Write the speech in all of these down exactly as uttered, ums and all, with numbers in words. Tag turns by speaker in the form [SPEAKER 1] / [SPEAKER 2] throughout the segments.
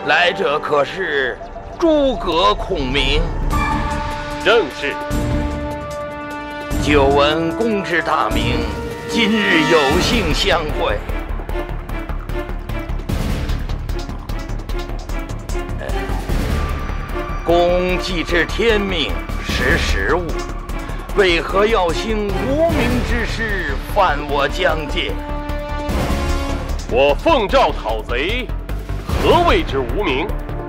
[SPEAKER 1] 来者可是诸葛孔明？
[SPEAKER 2] 正是。
[SPEAKER 1] 久闻公之大名，今日有幸相会。公既知天命，识时务，为何要兴无名之师，犯我疆界？
[SPEAKER 2] 我奉诏讨贼，何谓之无名？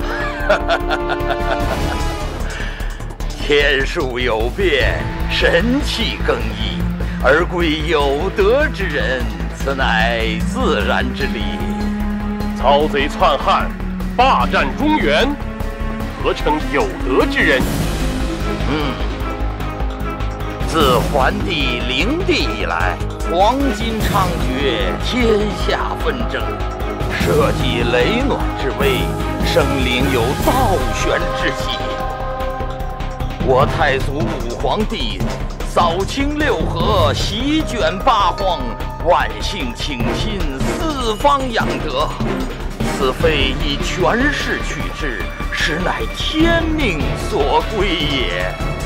[SPEAKER 1] 天数有变，神器更易，而归有德之人，此乃自然之理。
[SPEAKER 2] 操贼篡汉，霸占中原，何称有德之人？
[SPEAKER 1] 嗯，自桓帝灵帝以来，黄金猖獗，天下纷争，社稷累卵之危，生灵有倒悬之喜。我太祖武皇帝扫清六合，席卷八荒，万姓倾心，四方养德。此非以权势取之，实乃天命所归也。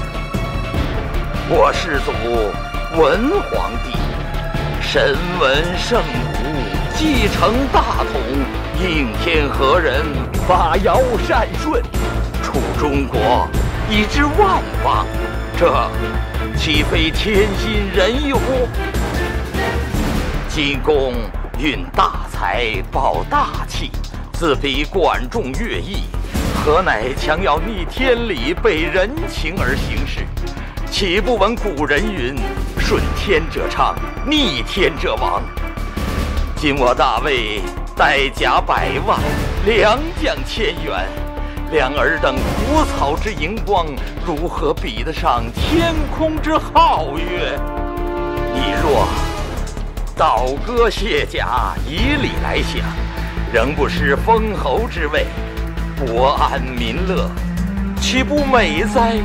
[SPEAKER 1] 我世祖文皇帝，神文圣武，继承大统，应天和人，发尧善顺，处中国，以知万邦，这岂非天心人乎？今公运大财，抱大气，自比管仲、乐毅，何乃强要逆天理，背人情而行事？岂不闻古人云：顺天者昌，逆天者亡。今我大魏带甲百万，良将千员，两尔等蒲草之荧光，如何比得上天空之皓月？你若倒戈卸甲，以礼来降，仍不失封侯之位，国安民乐，岂不美哉？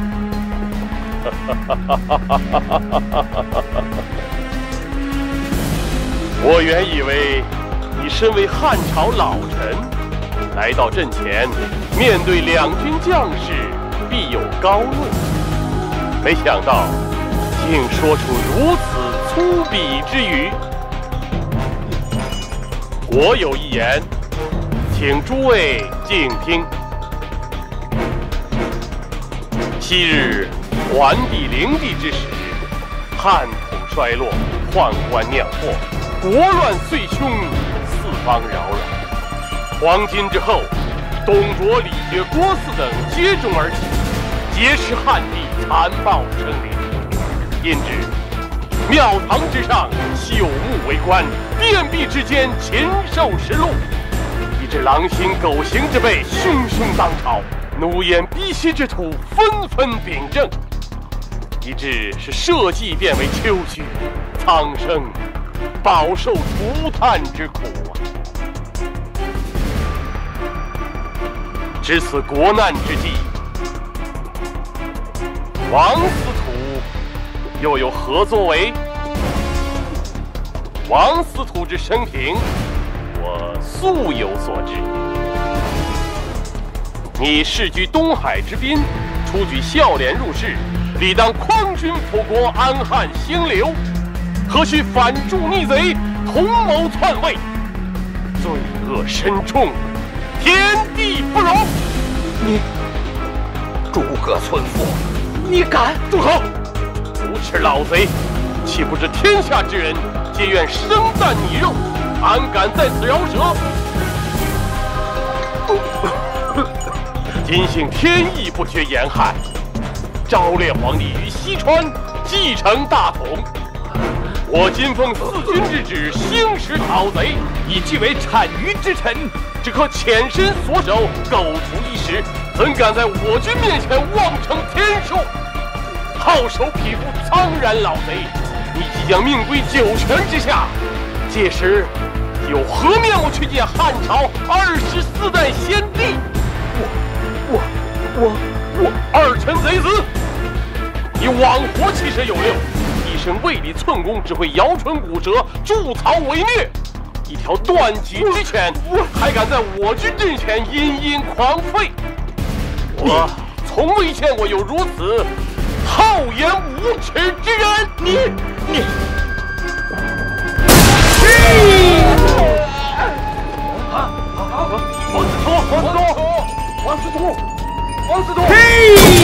[SPEAKER 2] 我原以为你身为汉朝老臣，来到阵前，面对两军将士，必有高论，没想到竟说出如此粗鄙之语。我有一言，请诸位静听。昔日桓帝灵帝之时，汉统衰落，宦官酿祸，国乱岁凶，四方扰攘。黄巾之后，董卓、李傕、郭汜等接踵而起，劫持汉帝，残暴生灵。因之，庙堂之上朽木为官，殿壁之间禽兽食禄，以致狼心狗行之辈汹汹当朝，奴颜婢膝之徒纷纷秉政，以致是社稷变为丘墟，苍生饱受涂炭之苦啊！至此国难之际，王司徒又有何作为？王司徒之生平，我素有所知。你世居东海之滨，初举孝廉入仕，理当匡君辅国，安汉兴刘，何须反助逆贼，同谋篡位？罪恶深重，天地不容。
[SPEAKER 1] 你，诸葛村夫，你敢？
[SPEAKER 2] 住口！无耻老贼，岂不知天下之人皆愿生啖你肉，安敢在此饶舌？今幸天意不缺严汉，昭烈皇帝于西川继承大统。我今奉四军之旨，兴师讨贼，以据为产于之臣，只可潜身所守，构图一时，怎敢在我军面前妄称天数？好手匹夫，苍然老贼！你即将命归九泉之下，届时有何面目去见汉朝二十四代先帝？我我我我二臣贼子，你枉活其实有六，一生为立寸功，只会摇唇鼓舌，助曹为虐， 一条断脊之犬，还敢在我军阵前殷殷狂吠！我从未见过有如此厚颜无耻之人！
[SPEAKER 1] 你你。
[SPEAKER 2] 王司徒，王司徒，王司徒，王司徒！
[SPEAKER 1] 嘿！